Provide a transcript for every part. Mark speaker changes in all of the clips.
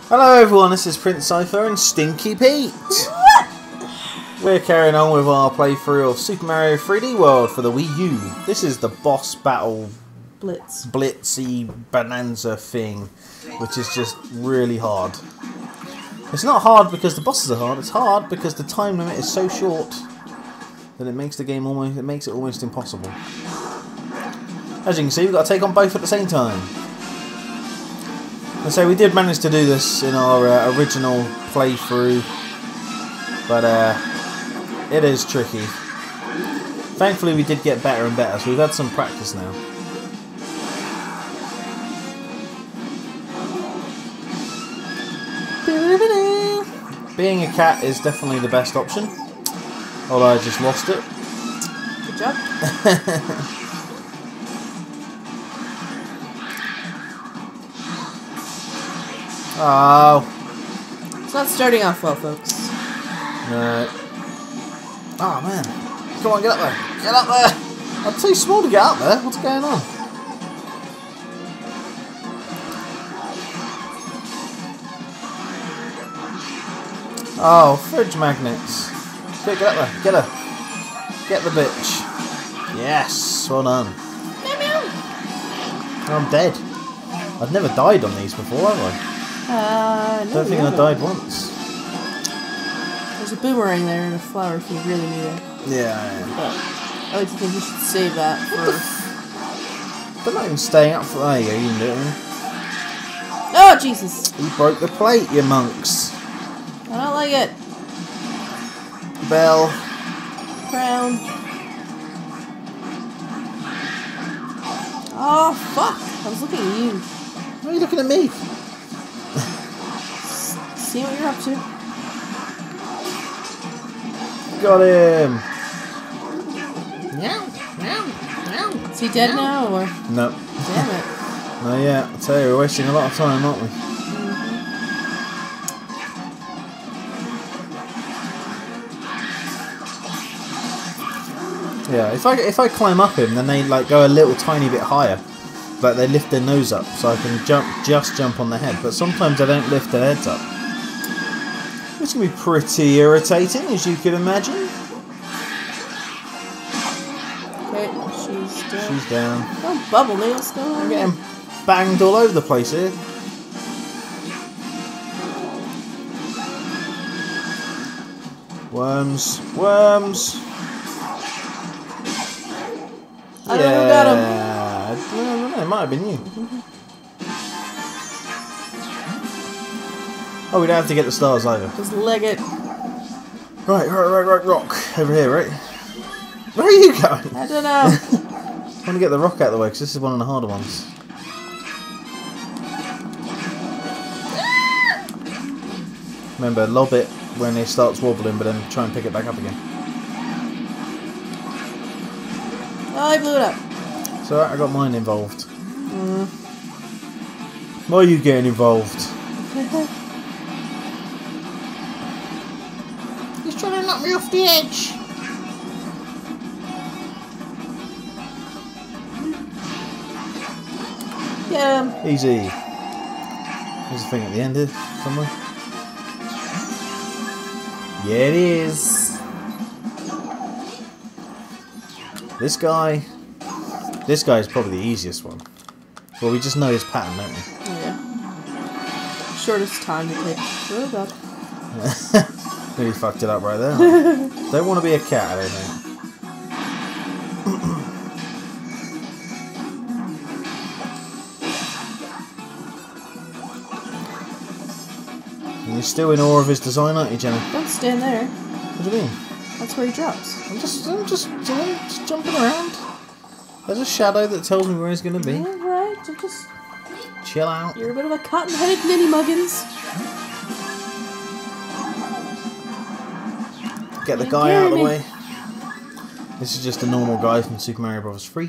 Speaker 1: Hello everyone, this is Prince Cypher and Stinky Pete. We're carrying on with our playthrough of Super Mario 3D World for the Wii U. This is the boss battle blitzy bonanza thing, which is just really hard. It's not hard because the bosses are hard, it's hard because the time limit is so short that it makes the game almost impossible. As you can see, we've got to take on both at the same time. And so we did manage to do this in our original playthrough, but it is tricky. Thankfully we did get better and better, so we've had some practice now. Being a cat is definitely the best option, although I just lost it.
Speaker 2: Good job.
Speaker 1: Oh.
Speaker 2: It's not starting off well, folks.
Speaker 1: No. Oh man. Come on, get up there. Get up there. I'm too small to get up there. What's going on? Oh, fridge magnets. Quick, get up there. Get her. Get the bitch. Yes. Well done.
Speaker 2: Meow meow.
Speaker 1: I'm dead. I've never died on these before, have I?
Speaker 2: No,
Speaker 1: Don't think I died once.
Speaker 2: There's a boomerang there and a flower if you really need it.
Speaker 1: Yeah.
Speaker 2: But I like to think you should save that for...
Speaker 1: They're not even staying up for... There you go, you can do it.
Speaker 2: Oh, Jesus!
Speaker 1: You broke the plate, you monks.
Speaker 2: I don't like it.
Speaker 1: Bell.
Speaker 2: Crown. Oh, fuck! I was looking at you.
Speaker 1: Why are you looking at me?
Speaker 2: See what you're up to.
Speaker 1: Got him. Meow, meow, meow.
Speaker 2: Is he dead now, or...?
Speaker 1: No.
Speaker 2: Damn it.
Speaker 1: No, yeah. I tell you, we're wasting a lot of time, aren't we? Yeah, if I climb up him, then they like go a little tiny bit higher. Like they lift their nose up, so I can just jump on the head. But sometimes I don't lift their heads up. It's going to be pretty irritating, as you can imagine.
Speaker 2: Okay, she's down.
Speaker 1: She's down.
Speaker 2: Oh, bubble nails still on.
Speaker 1: I'm getting banged all over the place here. Worms. Worms.
Speaker 2: I don't know who got him.
Speaker 1: I don't know, it might have been you. Oh, we don't have to get the stars either.
Speaker 2: Just leg it.
Speaker 1: Right, rock. Over here, right? Where are you going?
Speaker 2: I don't know.
Speaker 1: I want to get the rock out of the way, because this is one of the harder ones. Remember, lob it when it starts wobbling, but then try and pick it back up again.
Speaker 2: Oh, I blew it up.
Speaker 1: So I got mine involved. Why are you getting involved? He's trying to knock me off the edge.
Speaker 2: Get him.
Speaker 1: Easy. There's a thing at the end here, somewhere. Yeah, it is. This guy is probably the easiest one. Well, we just know his pattern, don't we?
Speaker 2: Yeah. Shortest time to take. Oh, God.
Speaker 1: Really fucked it up right there. Don't want to be a cat, I don't think. You're still in awe of his design, aren't you, Jenna?
Speaker 2: Don't stand there.
Speaker 1: What do you mean?
Speaker 2: That's where he drops.
Speaker 1: I'm just jumping around. There's a shadow that tells me where he's going to be.
Speaker 2: Yeah, right. So just...
Speaker 1: Chill out.
Speaker 2: You're a bit of a cotton-headed ninny muggins.
Speaker 1: Get the guy out of the way. This is just a normal guy from Super Mario Bros. 3.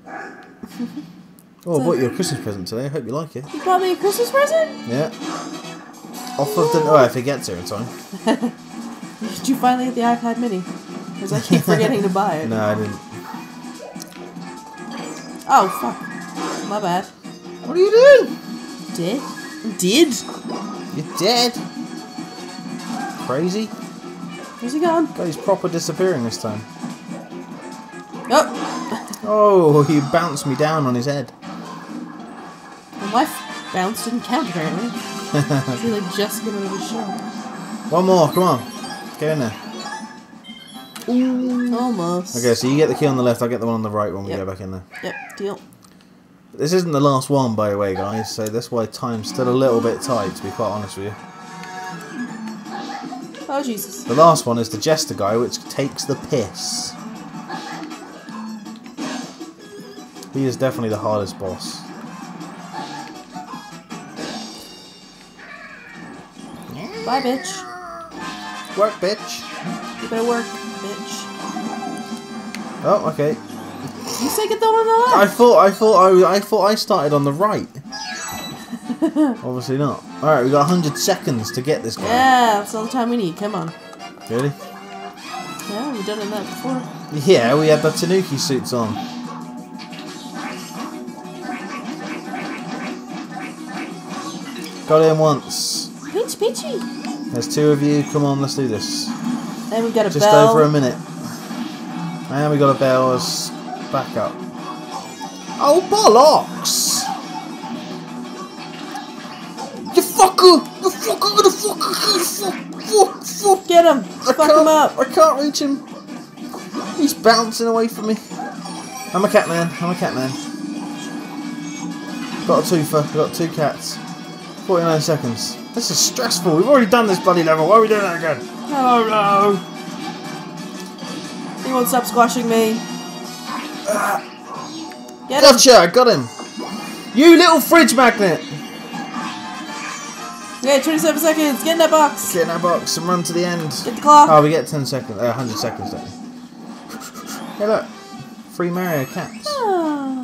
Speaker 1: Oh, I bought you a Christmas present today. I hope you like it.
Speaker 2: You bought me a Christmas present?
Speaker 1: Yeah. Off of the... Oh, if it gets here in time.
Speaker 2: Did you finally get the iPad mini? Because I keep forgetting to buy it.
Speaker 1: No, I didn't.
Speaker 2: Oh, fuck. My bad.
Speaker 1: What are you doing?
Speaker 2: Did?
Speaker 1: You're dead. Crazy.
Speaker 2: Where's he gone?
Speaker 1: God, he's proper disappearing this time.
Speaker 2: Oh!
Speaker 1: Oh, he bounced me down on his head.
Speaker 2: My life bounce didn't count apparently. It's really just getting over the show.
Speaker 1: One more, come on. Get in there.
Speaker 2: Ooh. Almost.
Speaker 1: Okay, so you get the key on the left, I'll get the one on the right when we go back in there.
Speaker 2: Yep, deal.
Speaker 1: This isn't the last one, by the way, guys, so that's why time's still a little bit tight, to be quite honest with you.
Speaker 2: Oh, Jesus.
Speaker 1: The last one is the Jester guy, which takes the piss. He is definitely the hardest boss.
Speaker 2: Bye, bitch.
Speaker 1: Work, bitch.
Speaker 2: You better work, bitch.
Speaker 1: Oh, okay.
Speaker 2: You say get the one on the
Speaker 1: I
Speaker 2: left.
Speaker 1: thought I started on the right. Obviously not. Alright, we got 100 seconds to get this guy.
Speaker 2: Yeah, that's all the time we need. Come on.
Speaker 1: Really?
Speaker 2: Yeah, we've done that before.
Speaker 1: Yeah, we had the Tanuki suits on. Got him once.
Speaker 2: Peachy, peachy.
Speaker 1: There's two of you. Come on, let's do this.
Speaker 2: Then we've got a
Speaker 1: Just
Speaker 2: bell.
Speaker 1: over a minute. And we got a bell as backup. Oh, bollocks! You fucker! You fucker! You fuck!
Speaker 2: Get him! Fuck him up!
Speaker 1: I can't reach him. He's bouncing away from me. I'm a cat man. I'm a cat man. Got a twofer. Got two cats. 49 seconds. This is stressful. We've already done this bloody level. Why are we doing that again?
Speaker 2: Oh no! He won't stop squashing me. Get him!
Speaker 1: Gotcha! I got him. You little fridge magnet.
Speaker 2: Okay, 27 seconds. Get in that box.
Speaker 1: Get in that box and run to the end.
Speaker 2: Get the clock.
Speaker 1: Oh, we get 10 seconds. 100 seconds, don't we? Hey, look. Free Mario cats.
Speaker 2: Oh.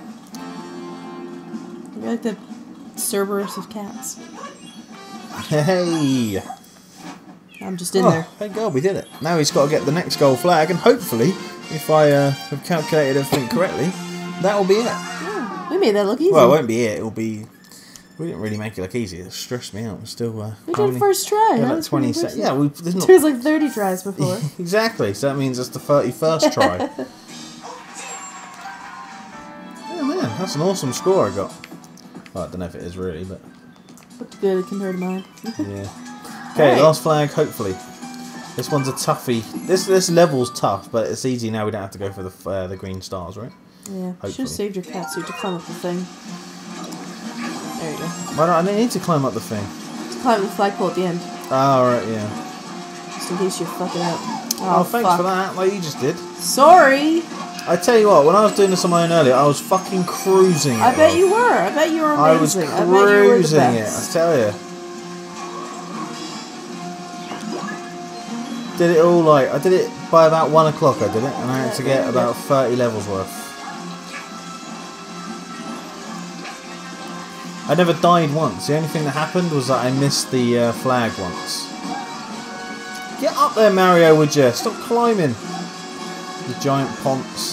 Speaker 2: You're like the Cerberus of cats.
Speaker 1: Hey.
Speaker 2: I'm just in there.
Speaker 1: Thank God we did it. Now he's got to get the next gold flag, and hopefully, if I have calculated everything correctly, that will be it.
Speaker 2: Yeah, we made that look easy.
Speaker 1: Well, it won't be it. It'll be. We didn't really make it look easy. It stressed me out. We're still.
Speaker 2: We did it first try.
Speaker 1: Yeah,
Speaker 2: That
Speaker 1: like
Speaker 2: was
Speaker 1: 20
Speaker 2: pretty
Speaker 1: seconds. Yeah, there's not.
Speaker 2: There was like 30 tries before.
Speaker 1: Exactly. So that means it's the 31st try. Oh man, that's an awesome score I got. Well, I don't know if it is really, but
Speaker 2: Looked good compared to mine.
Speaker 1: yeah. Okay,
Speaker 2: Right.
Speaker 1: last flag. Hopefully, this one's a toughie. This level's tough, but it's easy now. We don't have to go for the green stars, right?
Speaker 2: Yeah,
Speaker 1: Hopefully.
Speaker 2: should have saved your cat suit to climb up the thing. There you go.
Speaker 1: Why don't I need to climb up the thing?
Speaker 2: To climb the flagpole at the end,
Speaker 1: Oh, right, yeah.
Speaker 2: just in case you fuck it up.
Speaker 1: Oh, thanks
Speaker 2: fuck.
Speaker 1: for that. Like you just did.
Speaker 2: Sorry.
Speaker 1: I tell you what, when I was doing this on my own earlier, I was fucking cruising it.
Speaker 2: I bet you were. I bet you were
Speaker 1: I was
Speaker 2: amazing. I bet you were the
Speaker 1: cruising it, I
Speaker 2: best.
Speaker 1: tell you. Did it all like, I did it by about 1 o'clock I did it, and I had to get about 30 levels worth. I never died once. The only thing that happened was that I missed the flag once. Get up there, Mario, would you? Stop climbing. The giant ponce.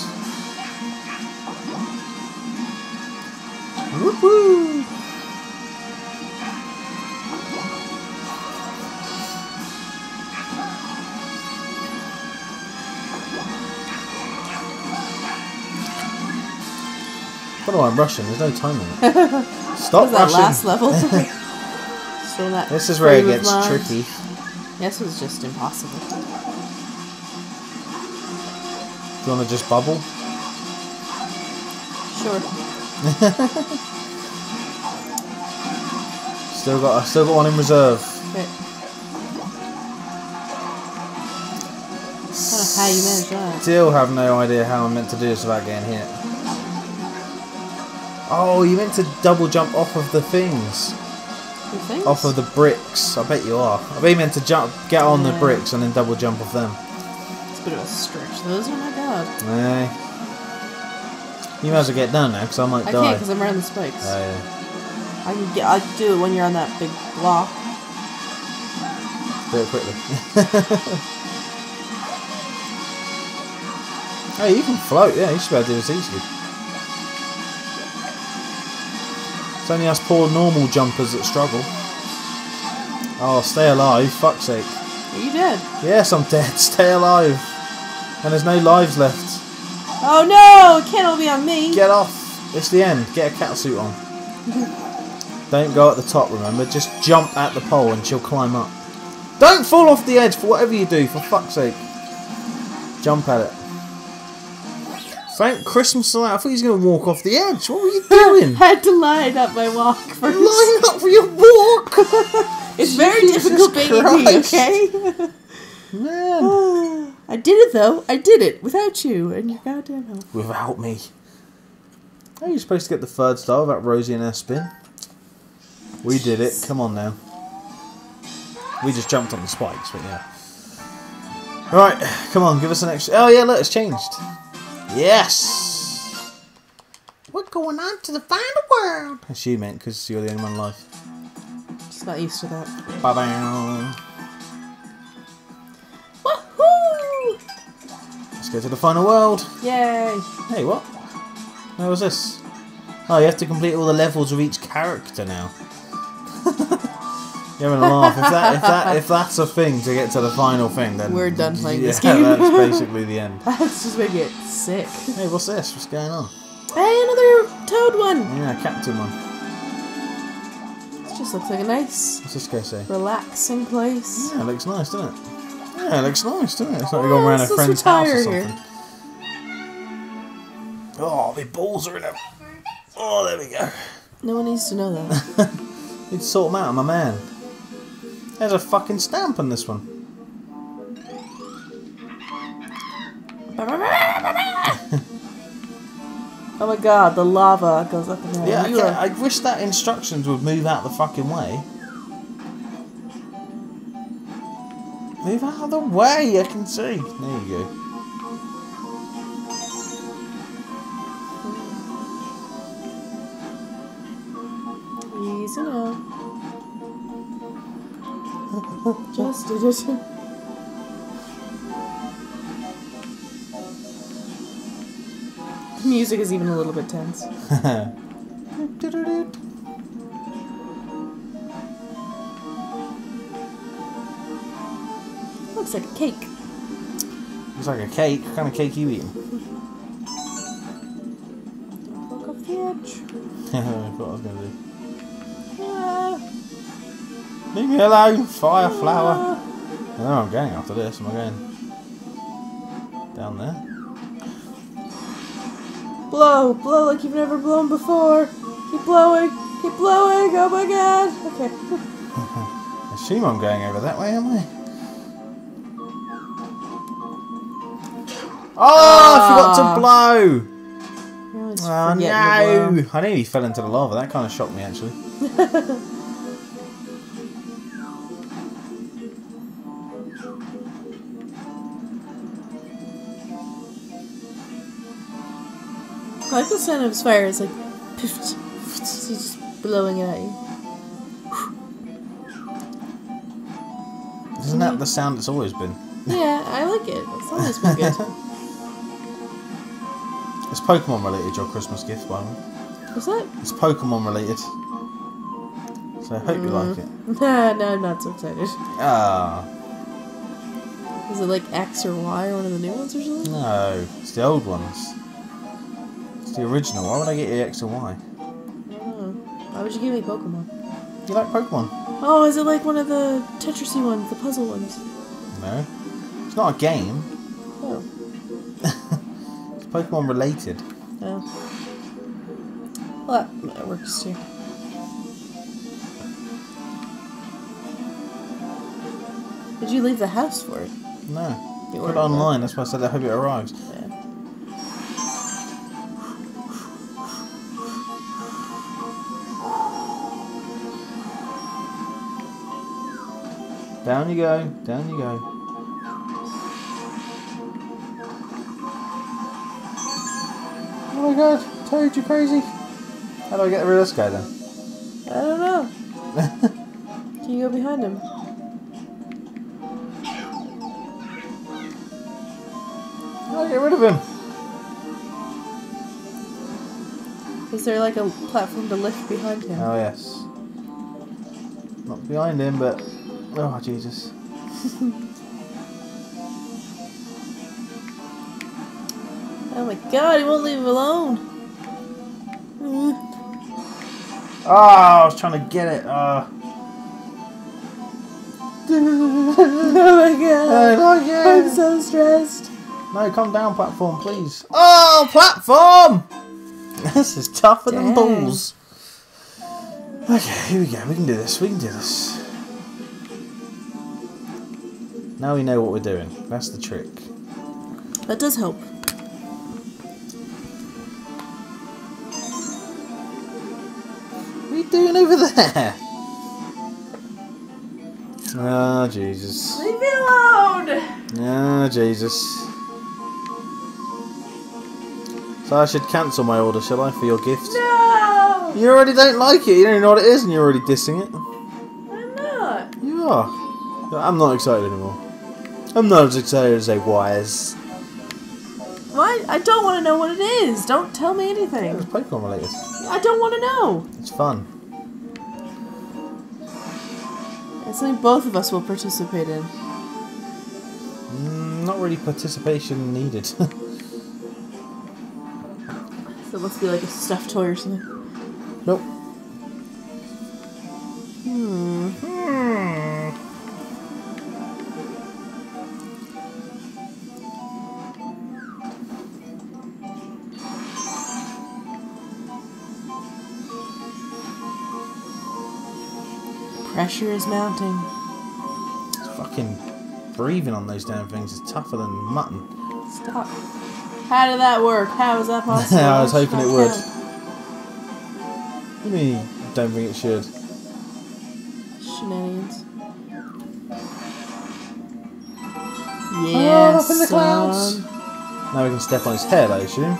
Speaker 1: Woohoo! I don't know why I'm rushing. There's no time on it. Stop
Speaker 2: What was that
Speaker 1: rushing.
Speaker 2: last level? So that
Speaker 1: This is where it
Speaker 2: frame of
Speaker 1: gets
Speaker 2: mind.
Speaker 1: tricky.
Speaker 2: This was just impossible.
Speaker 1: Do you want to just bubble?
Speaker 2: Sure.
Speaker 1: Still got one in reserve.
Speaker 2: Okay. I don't know how you managed that.
Speaker 1: Still have no idea how I'm meant to do this without getting hit. Oh, you meant to double jump off of the things.
Speaker 2: The things?
Speaker 1: Off of the bricks. I bet you are. I bet you meant to get on the
Speaker 2: Yeah.
Speaker 1: bricks and then double jump off them.
Speaker 2: It's a bit of a stretch. Those are my god.
Speaker 1: Nah. You might as well get done now, because I might
Speaker 2: I
Speaker 1: die.
Speaker 2: can't because I'm around the spikes.
Speaker 1: Oh, yeah.
Speaker 2: I can do it when you're on that big block.
Speaker 1: Do it quickly. Oh, you can float. Yeah, you should be able to do this easily. It's only us poor normal jumpers that struggle. Oh, stay alive, fuck's sake.
Speaker 2: Are you dead?
Speaker 1: Yes, I'm dead. Stay alive. And there's no lives left.
Speaker 2: Oh no! It can't all be on me.
Speaker 1: Get off. It's the end. Get a cat suit on. Don't go at the top, remember. Just jump at the pole and she'll climb up. Don't fall off the edge for whatever you do, for fuck's sake. Jump at it. Thank Christmas for that. I thought he was going to walk off the edge. What were you doing?
Speaker 2: I had to line up my walk first.
Speaker 1: Line up for your walk!
Speaker 2: It's very difficult being me, okay?
Speaker 1: Man.
Speaker 2: I did it though. I did it without you and your goddamn help.
Speaker 1: Without me. How are you supposed to get the third star without Rosie and her spin? We did it. Come on now. We just jumped on the spikes, but yeah. Right, come on, give us an extra... Oh yeah, look, it's changed. Yes! We're going on to the final world! That's you, mate, because you're the only one alive.
Speaker 2: Just not used to that.
Speaker 1: Ba-bam!
Speaker 2: Woohoo!
Speaker 1: Let's go to the final world.
Speaker 2: Yay!
Speaker 1: Hey, what? Where was this? Oh, you have to complete all the levels of each character now. You're having a laugh. If that's a thing to get to the final thing, then
Speaker 2: we're done playing this game.
Speaker 1: That's basically the end.
Speaker 2: That's just making it sick.
Speaker 1: Hey, what's this? What's going on?
Speaker 2: Hey, another Toad one.
Speaker 1: Yeah, Captain one.
Speaker 2: It just looks like a nice,
Speaker 1: What's this guy say?
Speaker 2: relaxing place.
Speaker 1: Yeah, it looks nice, doesn't it? Yeah, it looks nice, doesn't it? It's like we're going around a friend's house or something.
Speaker 2: Here.
Speaker 1: Oh, my balls are in it. Oh, there we go.
Speaker 2: No one needs to know that.
Speaker 1: Need to sort them out, I'm a man. There's a fucking stamp on this one.
Speaker 2: Oh my god, the lava goes up and down.
Speaker 1: Yeah, I wish that instructions would move out the fucking way. Move out of the way, I can see. There you go.
Speaker 2: Easy now. Just did it. The music is even a little bit tense. Looks like a cake.
Speaker 1: Looks like a cake. What kind of cake are you eating?
Speaker 2: Look off the edge.
Speaker 1: What I was going to do. Leave me alone, fire flower. I know I'm going after this. Am I going down there?
Speaker 2: Blow! Blow like you've never blown before! Keep blowing! Keep blowing! Oh my god! Okay.
Speaker 1: I assume I'm going over that way, am I? Oh, I forgot to blow! Oh no! I nearly fell into the lava. That kind of shocked me, actually.
Speaker 2: I like the sound of his fire. It's like, so he's just blowing it at you.
Speaker 1: Isn't that the sound it's always been?
Speaker 2: Yeah, I like it. It's always been good.
Speaker 1: It's Pokemon related, your Christmas gift, by the way.
Speaker 2: What's that?
Speaker 1: It's Pokemon related. So I hope you like it.
Speaker 2: No, I'm not so excited.
Speaker 1: Ah.
Speaker 2: Is it like X or Y or one of the new ones or something?
Speaker 1: No, it's the old ones. It's the original. Why would I get you X and Y?
Speaker 2: I don't know. Why would you give me Pokemon?
Speaker 1: You like Pokemon?
Speaker 2: Oh, is it like one of the Tetrisy ones, the puzzle ones?
Speaker 1: No. It's not a game.
Speaker 2: Oh.
Speaker 1: It's Pokemon related.
Speaker 2: Oh. Well, that works too. Did you leave the house for it?
Speaker 1: No.
Speaker 2: You
Speaker 1: Put it
Speaker 2: ordered
Speaker 1: online. That's why I said I hope it arrives.
Speaker 2: Yeah.
Speaker 1: Down you go. Down you go. Oh my god. Toad, you crazy. How do I get rid of this guy then?
Speaker 2: I don't know. Can you go behind him?
Speaker 1: How do I get rid of him?
Speaker 2: Is there like a platform to lift behind him?
Speaker 1: Oh yes. Not behind him, but Oh, Jesus.
Speaker 2: Oh my god, he won't leave him alone.
Speaker 1: Oh, I was trying to get it.
Speaker 2: Oh my god.
Speaker 1: Oh, yeah.
Speaker 2: I'm so stressed.
Speaker 1: No, calm down, platform, please. Oh, platform! This is tougher than balls. Okay, here we go. We can do this. We can do this. Now we know what we're doing. That's the trick.
Speaker 2: That does help.
Speaker 1: What are you doing over there? Oh, Jesus.
Speaker 2: Leave me alone!
Speaker 1: Oh, Jesus. So I should cancel my order, shall I, for your gift?
Speaker 2: No!
Speaker 1: You already don't like it. You don't even know what it is, and you're already dissing it.
Speaker 2: I'm not.
Speaker 1: You are. I'm not excited anymore. I'm not as excited as I was.
Speaker 2: Why? I don't want to know what it is. Don't tell me anything.
Speaker 1: It's Pokemon related.
Speaker 2: I don't want to know.
Speaker 1: It's fun.
Speaker 2: It's something both of us will participate in.
Speaker 1: Not really participation needed.
Speaker 2: So it must be like a stuffed toy or something.
Speaker 1: Nope.
Speaker 2: Pressure is mounting.
Speaker 1: It's fucking breathing on those damn things is tougher than mutton.
Speaker 2: Stop. How did that work? How is that possible?
Speaker 1: I was hoping it would.
Speaker 2: Count.
Speaker 1: What do you mean you don't think it should?
Speaker 2: Shenanigans. Yes,
Speaker 1: up in the clouds.
Speaker 2: son.
Speaker 1: Now we can step on his head, I assume.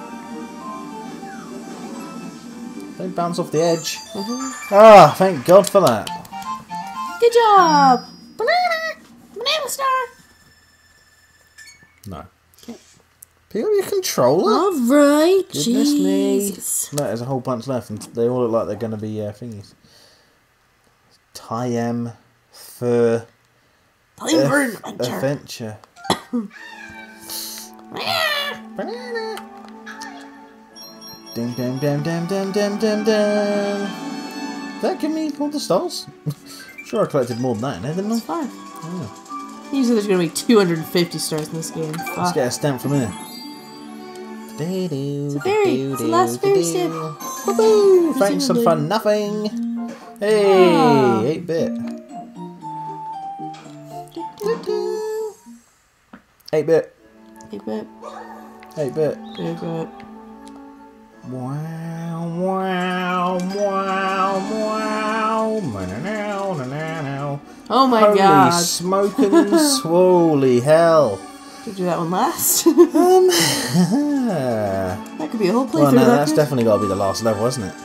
Speaker 1: Don't bounce off the edge. Ah, thank God for that.
Speaker 2: Good job! Banana! Banana star!
Speaker 1: No. Pick up your controller.
Speaker 2: Alright,
Speaker 1: Goodness
Speaker 2: Jesus.
Speaker 1: me. No, there's a whole bunch left, and they all look like they're going to be thingies. Time for
Speaker 2: Time for adventure.
Speaker 1: adventure. Banana. Ding, ding, ding, ding, ding, ding, ding, ding. Did that give me all the stars? Sure, I collected more than that in there, didn't I?
Speaker 2: 5.
Speaker 1: Yeah.
Speaker 2: Usually there's going to be 250 stars in this game.
Speaker 1: Let's get a stamp from here.
Speaker 2: It's a fairy. It's the last fairy stamp.
Speaker 1: Woohoo! Thanks for nothing. Hey, 8-bit. 8-bit.
Speaker 2: 8-bit.
Speaker 1: 8-bit.
Speaker 2: 8-bit.
Speaker 1: Wow, wow, wow, wow. Now.
Speaker 2: Oh my
Speaker 1: Holy
Speaker 2: god.
Speaker 1: smoking swoly hell.
Speaker 2: Should we do that one last? That could be a whole playthrough.
Speaker 1: Well, no,
Speaker 2: that
Speaker 1: that's
Speaker 2: could.
Speaker 1: definitely got to be the last level, isn't it?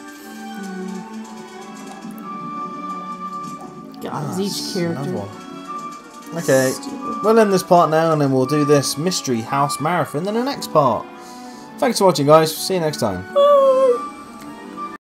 Speaker 2: God,
Speaker 1: Ah,
Speaker 2: each character.
Speaker 1: another one. Okay,
Speaker 2: Stupid.
Speaker 1: we'll end this part now and then we'll do this Mystery House Marathon in the next part. Thanks for watching, guys. See you next time.